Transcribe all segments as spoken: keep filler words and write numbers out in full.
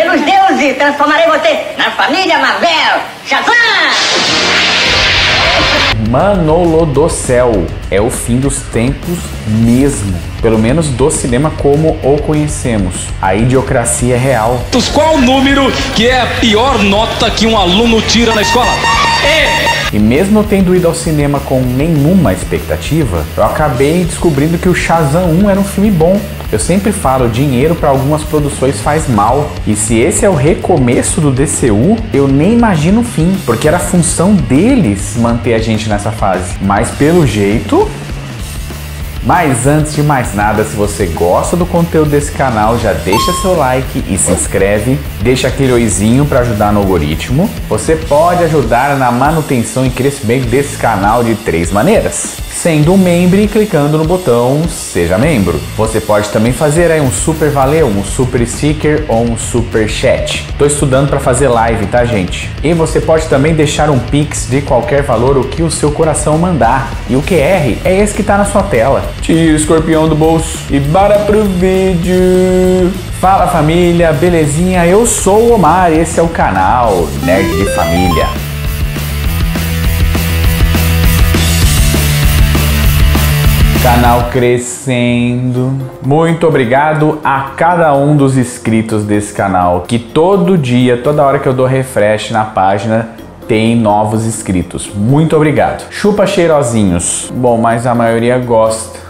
pelos deuses, transformarei você na família Marvel. Shazam! Manolo do céu, é o fim dos tempos mesmo. Pelo menos do cinema como o conhecemos. A idiocracia é real. Qual o número que é a pior nota que um aluno tira na escola? É. E mesmo tendo ido ao cinema com nenhuma expectativa, eu acabei descobrindo que o Shazam um era um filme bom. Eu sempre falo, dinheiro para algumas produções faz mal. E se esse é o recomeço do D C U, eu nem imagino o fim, porque era a função deles manter a gente nessa fase. Mas pelo jeito... Mas antes de mais nada, se você gosta do conteúdo desse canal, já deixa seu like e se inscreve, deixa aquele oizinho para ajudar no algoritmo. Você pode ajudar na manutenção e crescimento desse canal de três maneiras: sendo um membro e clicando no botão Seja Membro. Você pode também fazer aí um super valeu, um super sticker ou um super chat. Tô estudando para fazer live, tá, gente? E você pode também deixar um pix de qualquer valor, o que o seu coração mandar. E o Q R é esse que tá na sua tela. Tira o escorpião do bolso e bora pro vídeo. Fala família, belezinha? Eu sou o Omar e esse é o canal Nerd de Família. Canal crescendo. Muito obrigado a cada um dos inscritos desse canal, que todo dia, toda hora que eu dou refresh na página, tem novos inscritos. Muito obrigado. Chupa cheirosinhos. Bom, mas a maioria gosta.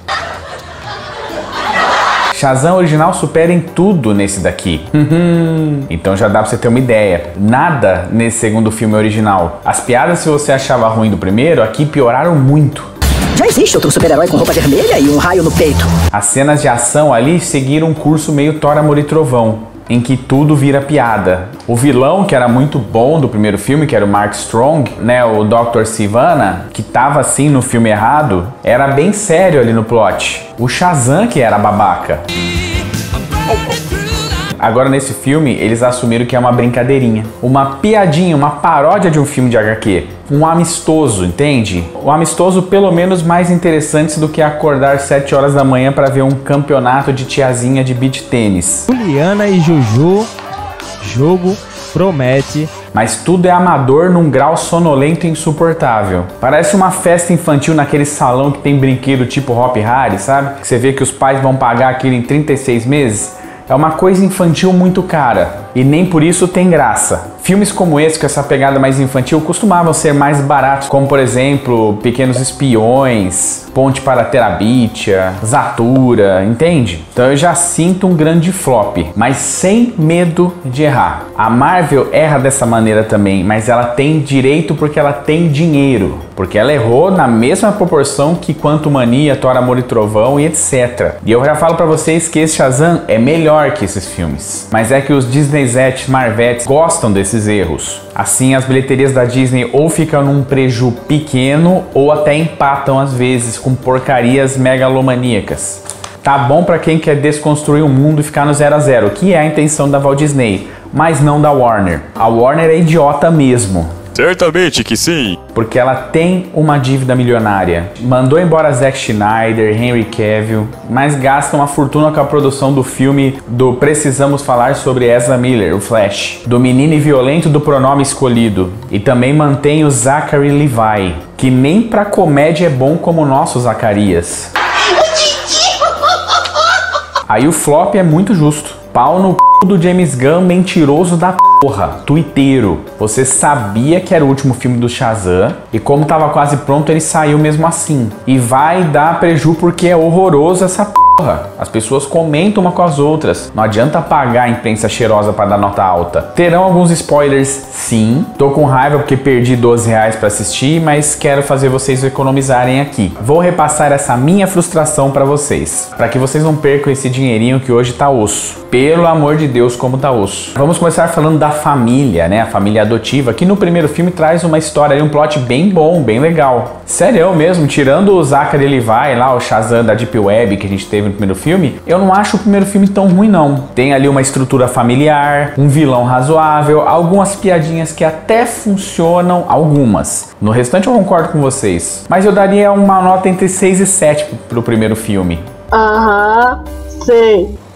Shazam original supera em tudo nesse daqui. Então já dá pra você ter uma ideia. Nada nesse segundo filme original. As piadas, se você achava ruim do primeiro, aqui pioraram muito. Já existe outro super-herói com roupa vermelha e um raio no peito. As cenas de ação ali seguiram um curso meio Thor, Amor e Trovão, em que tudo vira piada. O vilão, que era muito bom do primeiro filme, que era o Mark Strong, né, o doutor Sivana, que tava assim no filme errado, era bem sério ali no plot. O Shazam que era babaca. Agora nesse filme, eles assumiram que é uma brincadeirinha, uma piadinha, uma paródia de um filme de H Q. Um amistoso, entende? Um amistoso pelo menos mais interessante do que acordar sete horas da manhã para ver um campeonato de tiazinha de beach tênis. Juliana e Juju, jogo promete. Mas tudo é amador num grau sonolento e insuportável. Parece uma festa infantil naquele salão que tem brinquedo tipo Hop Harry, sabe? Que você vê que os pais vão pagar aquilo em trinta e seis meses. É uma coisa infantil muito cara, e nem por isso tem graça. Filmes como esse, com essa pegada mais infantil, costumavam ser mais baratos, como por exemplo, Pequenos Espiões, Ponte para Terabithia, Zathura, entende? Então eu já sinto um grande flop, mas sem medo de errar. A Marvel erra dessa maneira também, mas ela tem direito porque ela tem dinheiro. Porque ela errou na mesma proporção que Quantumania, Thor, Amor e Trovão e etcétera. E eu já falo pra vocês que esse Shazam é melhor que esses filmes. Mas é que os Disneyzettes, Marvettes gostam desses erros. Assim, as bilheterias da Disney ou ficam num preju pequeno ou até empatam às vezes com porcarias megalomaníacas. Tá bom pra quem quer desconstruir o mundo e ficar no zero a zero, que é a intenção da Walt Disney, mas não da Warner. A Warner é idiota mesmo. Certamente que sim. Porque ela tem uma dívida milionária. Mandou embora Zack Snyder, Henry Cavill, mas gasta uma fortuna com a produção do filme do Precisamos Falar sobre Ezra Miller, o Flash, do menino violento do pronome escolhido. E também mantém o Zachary Levi, que nem pra comédia é bom como o nosso Zacarias. Aí o flop é muito justo. Pau no c... do James Gunn, mentiroso da porra, tuiteiro. Você sabia que era o último filme do Shazam e como tava quase pronto ele saiu mesmo assim. E vai dar preju porque é horroroso essa porra. As pessoas comentam uma com as outras. Não adianta pagar a imprensa cheirosa para dar nota alta. Terão alguns spoilers, sim. Tô com raiva porque perdi doze reais para assistir, mas quero fazer vocês economizarem aqui. Vou repassar essa minha frustração para vocês, para que vocês não percam esse dinheirinho que hoje tá osso. Pelo amor de Deus, como tá osso. Vamos começar falando da família, né? A família adotiva, que no primeiro filme traz uma história e um plot bem bom, bem legal. Sério mesmo, tirando o Zachary Levi lá, o Shazam da Deep Web que a gente teve no primeiro filme, eu não acho o primeiro filme tão ruim não. Tem ali uma estrutura familiar, um vilão razoável, algumas piadinhas que até funcionam, algumas. No restante eu concordo com vocês, mas eu daria uma nota entre seis e sete pro primeiro filme. Aham, sei.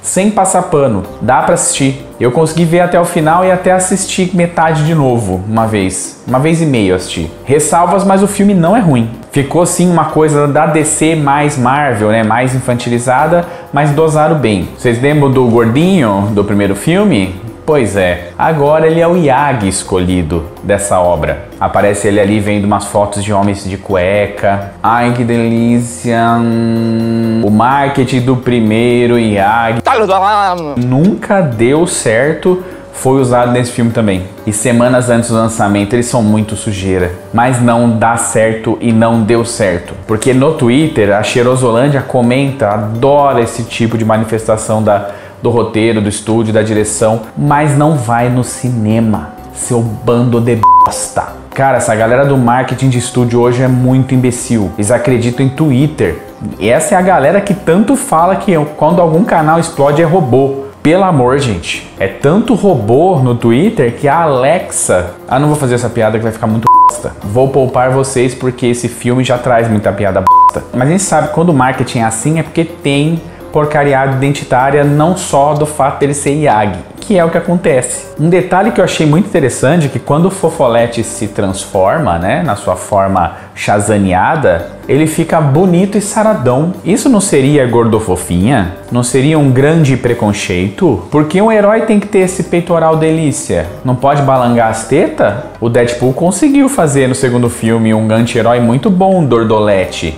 sem passar pano, dá pra assistir. Eu consegui ver até o final e até assistir metade de novo, uma vez. Uma vez e meio eu assisti. Ressalvas, mas o filme não é ruim. Ficou sim uma coisa da D C mais Marvel, né? Mais infantilizada, mas dosaram bem. Vocês lembram do gordinho do primeiro filme? Pois é, agora ele é o Miyagi escolhido dessa obra. Aparece ele ali vendo umas fotos de homens de cueca. Ai, que delícia! O marketing do primeiro Miyagi nunca deu certo. Foi usado nesse filme também. E semanas antes do lançamento eles são muito sujeira. Mas não dá certo e não deu certo. Porque no Twitter a Cheirosolândia comenta, adora esse tipo de manifestação da, do roteiro, do estúdio, da direção. Mas não vai no cinema, seu bando de bosta. Cara, essa galera do marketing de estúdio hoje é muito imbecil. Eles acreditam em Twitter. E essa é a galera que tanto fala que quando algum canal explode é robô. Pelo amor, gente, é tanto robô no Twitter que a Alexa... Ah, não vou fazer essa piada que vai ficar muito bosta. Vou poupar vocês porque esse filme já traz muita piada bosta. Mas a gente sabe que quando o marketing é assim é porque tem porcariada identitária, não só do fato dele ser Miyagi, que é o que acontece. Um detalhe que eu achei muito interessante é que quando o Fofolete se transforma, né, na sua forma chazaneada, ele fica bonito e saradão. Isso não seria gordofofinha? Não seria um grande preconceito? Porque um herói tem que ter esse peitoral delícia. Não pode balangar as tetas? O Deadpool conseguiu fazer no segundo filme um anti-herói muito bom, Dordolete.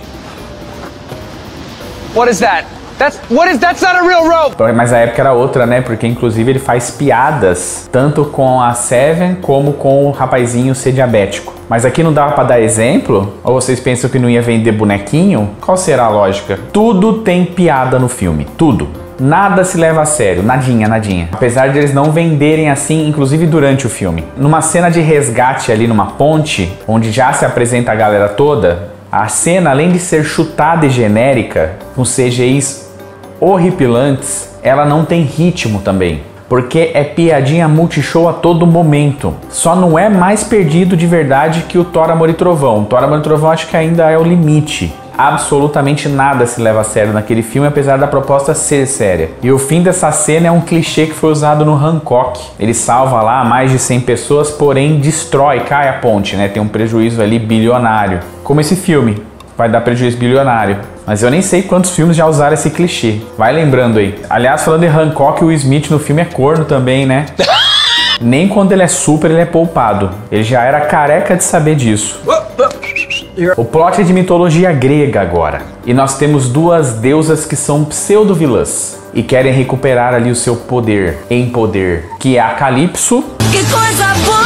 What is that? That's, what is, that's not a real rope! Mas a época era outra, né? Porque inclusive ele faz piadas, tanto com a Seven como com o rapazinho ser diabético. Mas aqui não dava pra dar exemplo? Ou vocês pensam que não ia vender bonequinho? Qual será a lógica? Tudo tem piada no filme, tudo. Nada se leva a sério, nadinha, nadinha. Apesar de eles não venderem assim, inclusive durante o filme. Numa cena de resgate ali numa ponte, onde já se apresenta a galera toda, a cena, além de ser chutada e genérica, com C G Is horripilantes, ela não tem ritmo também. Porque é piadinha multishow a todo momento. Só não é mais perdido de verdade que o Thor, Amor e Trovão. Thor, Amor e Trovão acho que ainda é o limite. Absolutamente nada se leva a sério naquele filme, apesar da proposta ser séria. E o fim dessa cena é um clichê que foi usado no Hancock. Ele salva lá mais de cem pessoas, porém destrói, cai a ponte, né? Tem um prejuízo ali bilionário. Como esse filme. Vai dar prejuízo bilionário. Mas eu nem sei quantos filmes já usaram esse clichê. Vai lembrando aí. Aliás, falando de Hancock, o Will Smith no filme é corno também, né? Nem quando ele é super, ele é poupado. Ele já era careca de saber disso. O plot é de mitologia grega agora. E nós temos duas deusas que são pseudo-vilãs. E querem recuperar ali o seu poder, em poder. Que é a Calypso. Que coisa boa!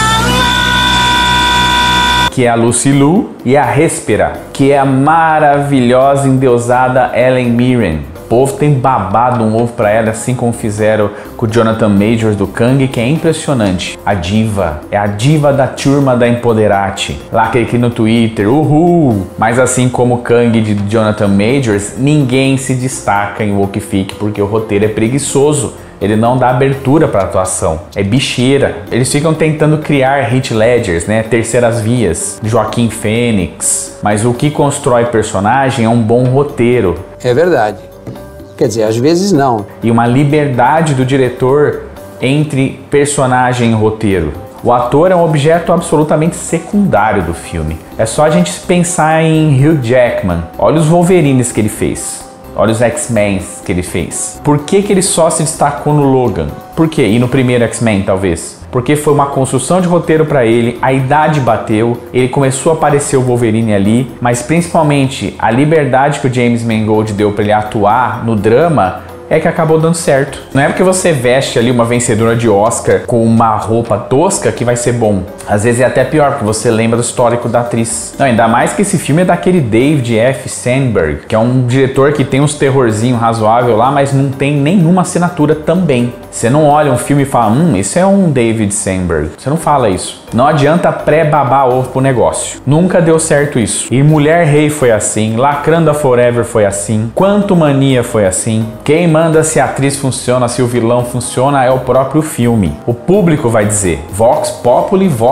Que é a Lucy Liu, e a Hespera, que é a maravilhosa endeusada Helen Mirren. O povo tem babado um ovo pra ela, assim como fizeram com o Jonathan Majors do Kang, que é impressionante. A diva, é a diva da turma da Empoderate. Lá aqui no Twitter, uhul! Mas assim como o Kang de Jonathan Majors, ninguém se destaca em Wokific, porque o roteiro é preguiçoso. Ele não dá abertura para atuação, é bicheira. Eles ficam tentando criar Heath Ledgers, né, terceiras vias, Joaquim Fênix. Mas o que constrói personagem é um bom roteiro. É verdade. Quer dizer, às vezes não. E uma liberdade do diretor entre personagem e roteiro. O ator é um objeto absolutamente secundário do filme. É só a gente pensar em Hugh Jackman. Olha os Wolverines que ele fez. Olha os X-Men que ele fez. Por que que ele só se destacou no Logan? Por quê? E no primeiro X-Men, talvez? Porque foi uma construção de roteiro para ele, a idade bateu, ele começou a aparecer o Wolverine ali, mas principalmente a liberdade que o James Mangold deu para ele atuar no drama é que acabou dando certo. Não é porque você veste ali uma vencedora de Oscar com uma roupa tosca que vai ser bom. Às vezes é até pior, porque você lembra do histórico da atriz. Não, ainda mais que esse filme é daquele David F. Sandberg, que é um diretor que tem uns terrorzinho razoável lá, mas não tem nenhuma assinatura também. Você não olha um filme e fala, hum, isso é um David Sandberg. Você não fala isso. Não adianta pré-babar ovo pro negócio. Nunca deu certo isso. E Mulher Rei foi assim, Lacranda Forever foi assim, Quanto Mania foi assim. Quem manda se a atriz funciona, se o vilão funciona é o próprio filme. O público vai dizer, Vox Populi, Vox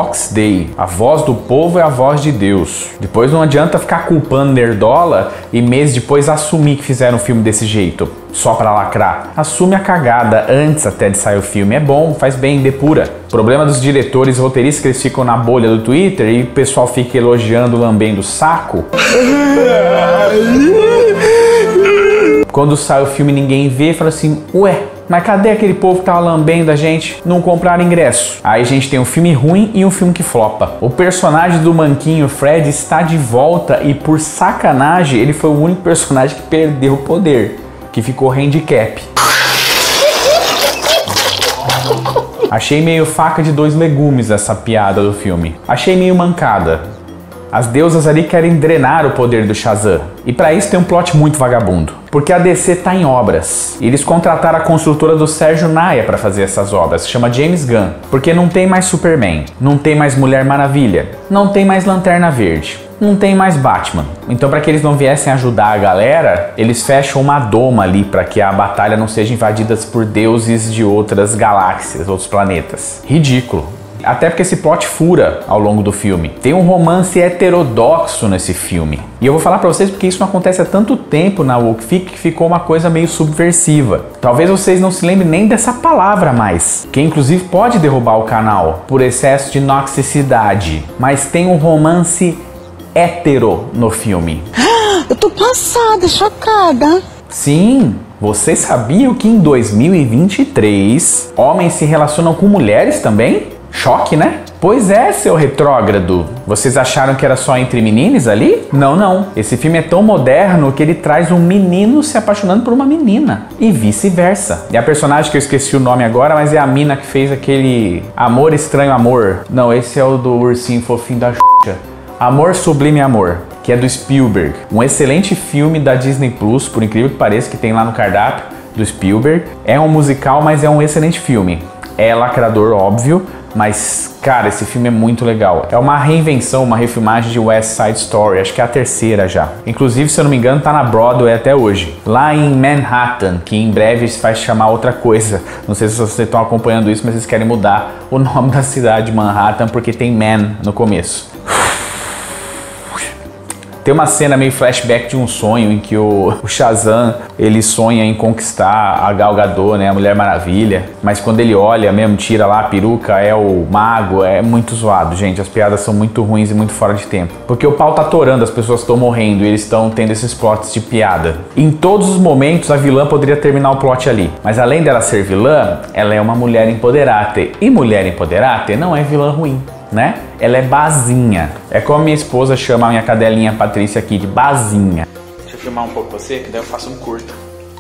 Fox Day. A voz do povo é a voz de Deus. Depois não adianta ficar culpando nerdola e meses depois assumir que fizeram um filme desse jeito, só pra lacrar. Assume a cagada antes até de sair o filme. É bom, faz bem, depura. O problema dos diretores e roteiristas que eles ficam na bolha do Twitter e o pessoal fica elogiando, lambendo o saco. Quando sai o filme ninguém vê e fala assim, ué, mas cadê aquele povo que tava lambendo a gente? Não compraram ingresso. Aí a gente tem um filme ruim e um filme que flopa. O personagem do Manquinho, Fred, está de volta e por sacanagem ele foi o único personagem que perdeu o poder, que ficou handicap. Achei meio faca de dois legumes essa piada do filme. Achei meio mancada. As deusas ali querem drenar o poder do Shazam. E pra isso tem um plot muito vagabundo. Porque a D C tá em obras. E eles contrataram a construtora do Sérgio Naia pra fazer essas obras, que chama James Gunn. Porque não tem mais Superman, não tem mais Mulher Maravilha, não tem mais Lanterna Verde, não tem mais Batman. Então pra que eles não viessem ajudar a galera, eles fecham uma doma ali pra que a batalha não seja invadida por deuses de outras galáxias, outros planetas. Ridículo. Até porque esse plot fura ao longo do filme. Tem um romance heterodoxo nesse filme. E eu vou falar pra vocês porque isso não acontece há tanto tempo na woke fic que ficou uma coisa meio subversiva. Talvez vocês não se lembrem nem dessa palavra mais, que inclusive pode derrubar o canal por excesso de noxicidade. Mas tem um romance hétero no filme. Eu tô passada, chocada. Sim. Vocês sabiam que em dois mil e vinte e três homens se relacionam com mulheres também? Choque, né? Pois é, seu retrógrado. Vocês acharam que era só entre meninos ali? Não, não. Esse filme é tão moderno que ele traz um menino se apaixonando por uma menina. E vice-versa. E a personagem que eu esqueci o nome agora, mas é a mina que fez aquele Amor Estranho Amor. Não, esse é o do ursinho fofinho da Xuxa. Amor Sublime Amor, que é do Spielberg. Um excelente filme da Disney Plus, por incrível que pareça, que tem lá no cardápio do Spielberg. É um musical, mas é um excelente filme. É lacrador, óbvio, mas, cara, esse filme é muito legal. É uma reinvenção, uma refilmagem de West Side Story, acho que é a terceira já. Inclusive, se eu não me engano, tá na Broadway até hoje. Lá em Manhattan, que em breve se vai chamar outra coisa. Não sei se vocês estão acompanhando isso, mas eles querem mudar o nome da cidade de Manhattan porque tem Man no começo. Tem uma cena meio flashback de um sonho em que o, o Shazam, ele sonha em conquistar a Gal Gadot, né, a Mulher Maravilha. Mas quando ele olha mesmo, tira lá a peruca, é o mago, é muito zoado, gente. As piadas são muito ruins e muito fora de tempo. Porque o pau tá atorando, as pessoas estão morrendo e eles estão tendo esses plots de piada. Em todos os momentos, a vilã poderia terminar o plot ali. Mas além dela ser vilã, ela é uma mulher empoderada. E mulher empoderada não é vilã ruim, né? Ela é bazinha. É como minha esposa chama a minha cadelinha Patrícia aqui de bazinha. Deixa eu filmar um pouco você, que daí eu faço um curto.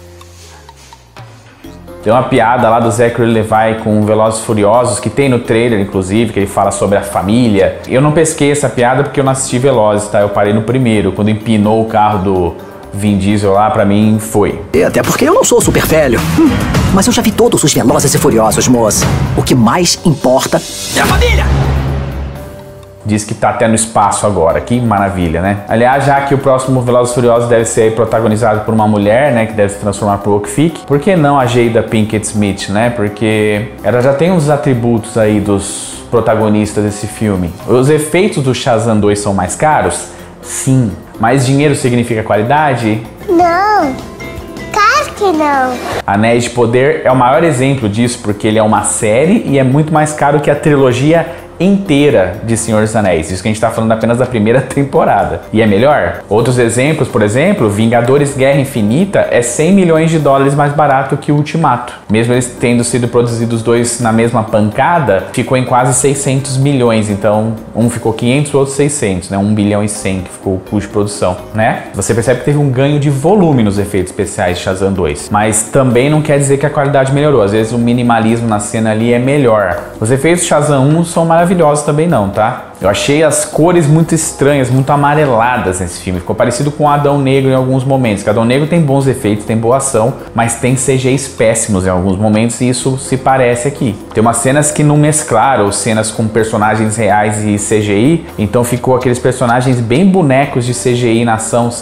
Tem uma piada lá do Zachary Levi com Velozes e Furiosos, que tem no trailer, inclusive, que ele fala sobre a família. Eu não pesquei essa piada porque eu não assisti Velozes, tá? Eu parei no primeiro, quando empinou o carro do Vin Diesel lá, pra mim, foi. E até porque eu não sou super velho. Hum, mas eu já vi todos os Velozes e Furiosos, moça. O que mais importa é a família! Diz que tá até no espaço agora, que maravilha, né? Aliás, já que o próximo Velozes e Furiosos deve ser protagonizado por uma mulher, né, que deve se transformar pro woke fic, por que não a Jada Pinkett Smith, né? Porque ela já tem uns atributos aí dos protagonistas desse filme. Os efeitos do Shazam dois são mais caros? Sim. Mais dinheiro significa qualidade? Não. Claro que não. Anéis de Poder é o maior exemplo disso, porque ele é uma série e é muito mais caro que a trilogia inteira de Senhor dos Anéis. Isso que a gente tá falando apenas da primeira temporada. E é melhor? Outros exemplos, por exemplo, Vingadores Guerra Infinita é cem milhões de dólares mais barato que o Ultimato. Mesmo eles tendo sido produzidos dois na mesma pancada, ficou em quase seiscentos milhões. Então, um ficou quinhentos, o outro seiscentos, né? um bilhão e cem que ficou o custo de produção, né? Você percebe que teve um ganho de volume nos efeitos especiais de Shazam dois. Mas também não quer dizer que a qualidade melhorou. Às vezes o minimalismo na cena ali é melhor. Os efeitos de Shazam um são maravilhosos também não, tá? Eu achei as cores muito estranhas, muito amareladas nesse filme. Ficou parecido com Adão Negro em alguns momentos. Adão Negro tem bons efeitos, tem boa ação, mas tem C G Is péssimos em alguns momentos e isso se parece aqui. Tem umas cenas que não mesclaram, cenas com personagens reais e C G I, então ficou aqueles personagens bem bonecos de C G I na ação, sabe?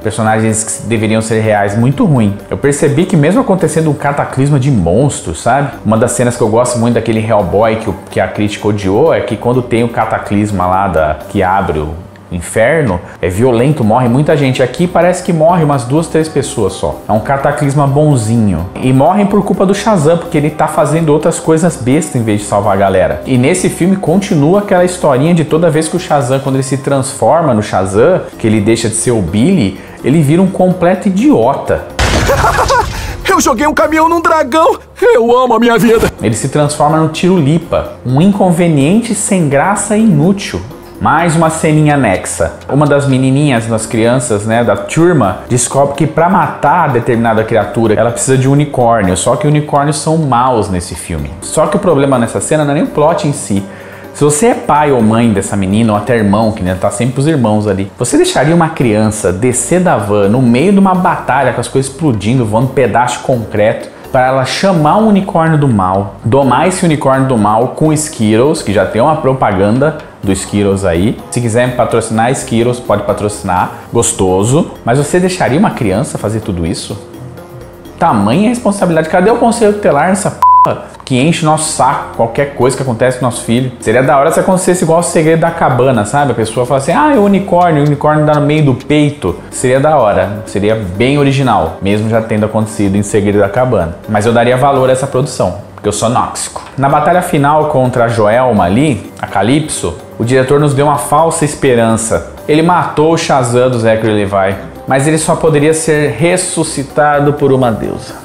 personagens que deveriam ser reais, muito ruim. Eu percebi que mesmo acontecendo um cataclisma de monstros, sabe? Uma das cenas que eu gosto muito daquele Hellboy que, o, que a crítica odiou é que quando tem o cataclisma lá da, que abre o inferno, é violento, morre muita gente. Aqui parece que morre umas duas, três pessoas só. É um cataclisma bonzinho. E morrem por culpa do Shazam, porque ele tá fazendo outras coisas bestas em vez de salvar a galera. E nesse filme continua aquela historinha de toda vez que o Shazam, quando ele se transforma no Shazam, que ele deixa de ser o Billy, ele vira um completo idiota. Eu joguei um caminhão num dragão! Eu amo a minha vida! Ele se transforma no Tirulipa, um inconveniente sem graça e inútil. Mais uma ceninha anexa. Uma das menininhas, das crianças, né, da turma, descobre que para matar determinada criatura, ela precisa de um unicórnio. Só que unicórnios são maus nesse filme. Só que o problema nessa cena não é nem o plot em si. Se você é pai ou mãe dessa menina, ou até irmão, que né, tá sempre os irmãos ali, você deixaria uma criança descer da van no meio de uma batalha com as coisas explodindo, voando pedaço de concreto, para ela chamar um unicórnio do mal, domar esse unicórnio do mal com Skittles, que já tem uma propaganda do Skittles aí. Se quiser patrocinar Skittles, pode patrocinar, gostoso. Mas você deixaria uma criança fazer tudo isso? Tamanha responsabilidade. Cadê o conselho tutelar nessa p***? Que enche nosso saco, qualquer coisa que acontece com nosso filho. Seria da hora se acontecesse igual o Segredo da Cabana, sabe? A pessoa fala assim, ah, é o unicórnio, o unicórnio dá no meio do peito. Seria da hora, seria bem original, mesmo já tendo acontecido em Segredo da Cabana. Mas eu daria valor a essa produção, porque eu sou nóxico. Na batalha final contra a Joelma ali, a Calypso, o diretor nos deu uma falsa esperança. Ele matou o Shazam do Zachary Levi, mas ele só poderia ser ressuscitado por uma deusa.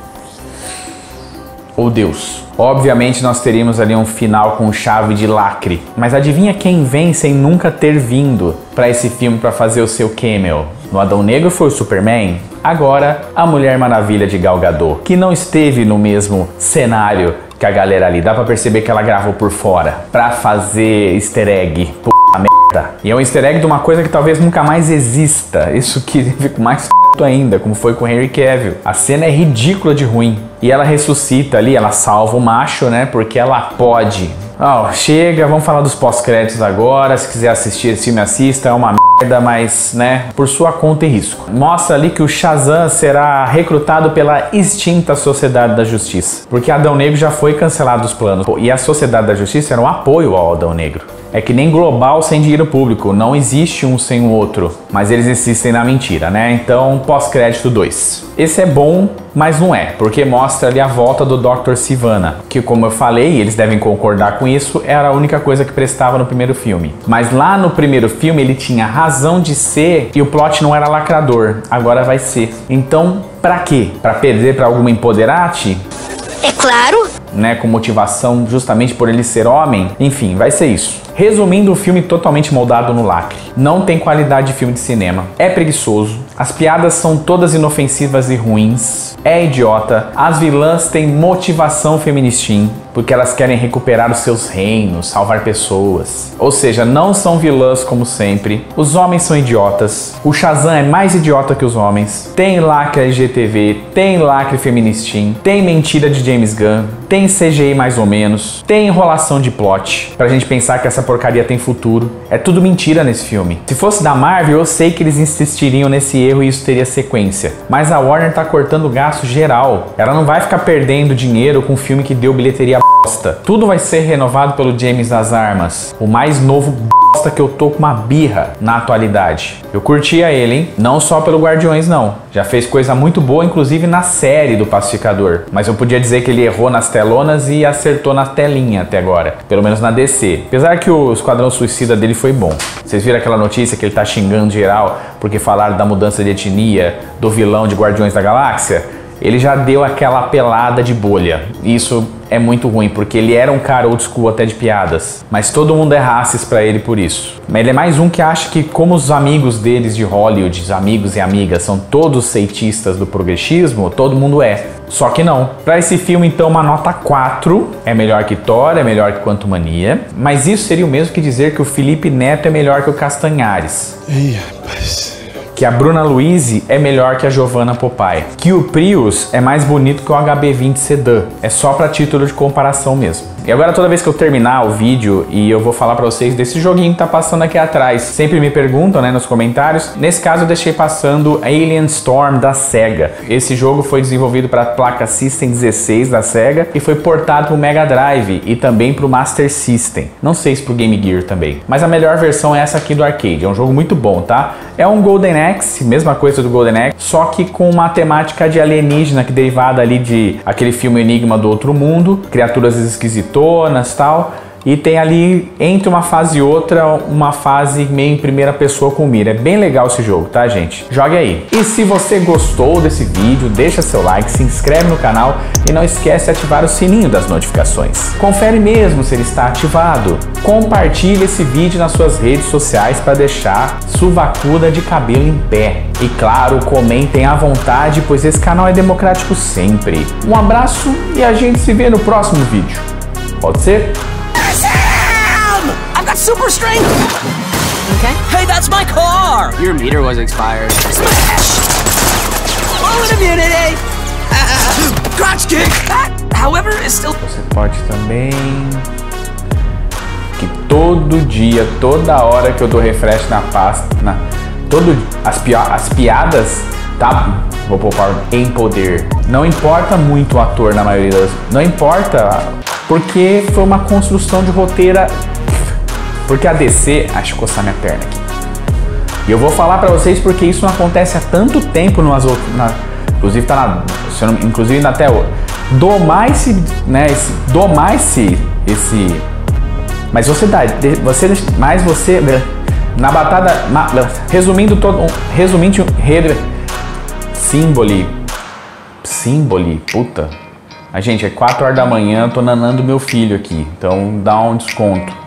Ou Deus. Obviamente nós teríamos ali um final com chave de lacre. Mas adivinha quem vem sem nunca ter vindo para esse filme para fazer o seu cameo? No Adão Negro foi o Superman. Agora, a Mulher Maravilha de Gal Gadot, que não esteve no mesmo cenário que a galera ali. Dá pra perceber que ela gravou por fora pra fazer easter egg. Puta merda. E é um easter egg de uma coisa que talvez nunca mais exista. Isso que fica mais f*** ainda, como foi com o Henry Cavill. A cena é ridícula de ruim. E ela ressuscita ali, ela salva o macho, né? Porque ela pode. Oh, chega, vamos falar dos pós-créditos agora. Se quiser assistir esse filme, assista. É uma merda, mas, né, por sua conta e risco. Mostra ali que o Shazam será recrutado pela extinta Sociedade da Justiça. Porque Adão Negro já foi cancelado dos planos. E a Sociedade da Justiça era um apoio ao Adão Negro. É que nem Global sem dinheiro público. Não existe um sem o outro. Mas eles existem na mentira, né? Então, pós-crédito dois. Esse é bom, mas não é. Porque mostra ali a volta do doutor Sivana. Que, como eu falei, eles devem concordar com isso, era a única coisa que prestava no primeiro filme. Mas lá no primeiro filme ele tinha razão de ser e o plot não era lacrador. Agora vai ser. Então, pra quê? Pra perder pra alguma empoderate? É claro. Né, com motivação justamente por ele ser homem. Enfim, vai ser isso. Resumindo, o filme totalmente moldado no lacre. Não tem qualidade de filme de cinema. É preguiçoso. As piadas são todas inofensivas e ruins. É idiota. As vilãs têm motivação feministim, porque elas querem recuperar os seus reinos, salvar pessoas. Ou seja, não são vilãs como sempre. Os homens são idiotas. O Shazam é mais idiota que os homens. Tem lacre L G T V, tem lacre feministim, tem mentira de James Gunn, tem C G I mais ou menos, tem enrolação de plot, pra gente pensar que essa porcaria tem futuro. É tudo mentira nesse filme. Se fosse da Marvel, eu sei que eles insistiriam nesse erro e isso teria sequência. Mas a Warner tá cortando gasto geral. Ela não vai ficar perdendo dinheiro com um filme que deu bilheteria bosta. Tudo vai ser renovado pelo James das Armas, o mais novo bosta que eu tô com uma birra na atualidade. Eu curtia ele, hein? Não só pelo Guardiões, não. Já fez coisa muito boa, inclusive na série do Pacificador. Mas eu podia dizer que ele errou nas telonas e acertou na telinha até agora. Pelo menos na D C. Apesar que o Esquadrão Suicida dele foi bom. Vocês viram aquela notícia que ele tá xingando geral porque falaram da mudança de etnia do vilão de Guardiões da Galáxia? Ele já deu aquela pelada de bolha. Isso é muito ruim, porque ele era um cara old school até de piadas. Mas todo mundo é racis pra ele por isso. Mas ele é mais um que acha que, como os amigos deles de Hollywood, os amigos e amigas, são todos ceitistas do progressismo, todo mundo é. Só que não. Pra esse filme, então, uma nota quatro. É melhor que Thor, é melhor que Quantumania. Mas isso seria o mesmo que dizer que o Felipe Neto é melhor que o Castanhares. Ih, rapaz... que a Bruna Luise é melhor que a Giovanna Popeye, que o Prius é mais bonito que o H B vinte Sedan. É só para título de comparação mesmo. E agora toda vez que eu terminar o vídeo e eu vou falar para vocês desse joguinho que tá passando aqui atrás, sempre me perguntam, né, nos comentários. Nesse caso eu deixei passando Alien Storm da Sega. Esse jogo foi desenvolvido para a placa System dezesseis da Sega e foi portado para o Mega Drive e também para o Master System. Não sei se para o Game Gear também. Mas a melhor versão é essa aqui do arcade. É um jogo muito bom, tá? É um Golden Axe, mesma coisa do Golden Axe, só que com uma temática de alienígena que derivada ali de aquele filme Enigma do Outro Mundo, criaturas esquisitas e tal, e tem ali entre uma fase e outra uma fase meio em primeira pessoa com mira. É bem legal esse jogo, tá, gente? Jogue aí. E se você gostou desse vídeo, deixa seu like, se inscreve no canal e não esquece de ativar o sininho das notificações. Confere mesmo se ele está ativado. Compartilhe esse vídeo nas suas redes sociais para deixar suvacuda de cabelo em pé. E claro, comentem à vontade, pois esse canal é democrático sempre. Um abraço e a gente se vê no próximo vídeo. Pode ser? Sam! I've got super strength! Okay. Hey, that's my car! Your meter was expired. Smash! Roll in immunity! Uh, crotch kick! That, however, is still... Você pode também... Que todo dia, toda hora que eu dou refresh na pasta... Na, todo, as, pi as piadas... Tá... Vou poupar em poder. Não importa muito o ator na maioria das... Não importa... Porque foi uma construção de roteira. Porque a D C... Acho que coçar minha perna aqui. E eu vou falar pra vocês porque isso não acontece há tanto tempo nas outras. Na, inclusive tá na. Se eu não, inclusive na até domar esse. Né? Esse, domar esse. Esse. Mas você dá. Você. Mas você. Na batalha. Resumindo todo. Resumindo. Símboli. Símboli. Puta. A gente, é quatro horas da manhã, tô nanando meu filho aqui, então dá um desconto.